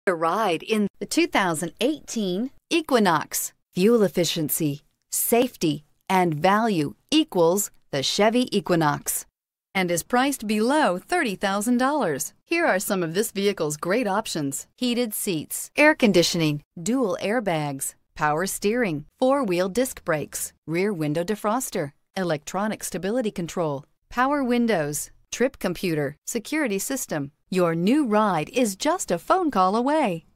A ride in the 2018 Equinox. Fuel efficiency, safety, and value equals the Chevy Equinox and is priced below $30,000. Here are some of this vehicle's great options: heated seats, air conditioning, dual airbags, power steering, four-wheel disc brakes, rear window defroster, electronic stability control, power windows, trip computer, security system. Your new ride is just a phone call away.